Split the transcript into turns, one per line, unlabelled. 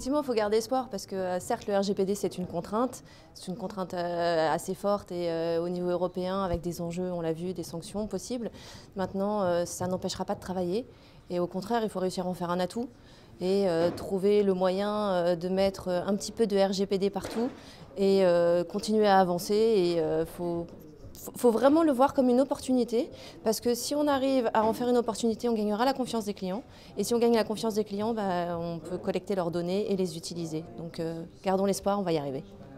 effectivement, il faut garder espoir parce que certes, le RGPD, c'est une contrainte assez forte et au niveau européen, avec des enjeux, on l'a vu, des sanctions possibles. Maintenant, ça n'empêchera pas de travailler et au contraire, il faut réussir à en faire un atout et trouver le moyen de mettre un petit peu de RGPD partout et continuer à avancer. Et faut vraiment le voir comme une opportunité parce que si on arrive à en faire une opportunité, on gagnera la confiance des clients. Et si on gagne la confiance des clients, on peut collecter leurs données et les utiliser. Donc gardons l'espoir, on va y arriver.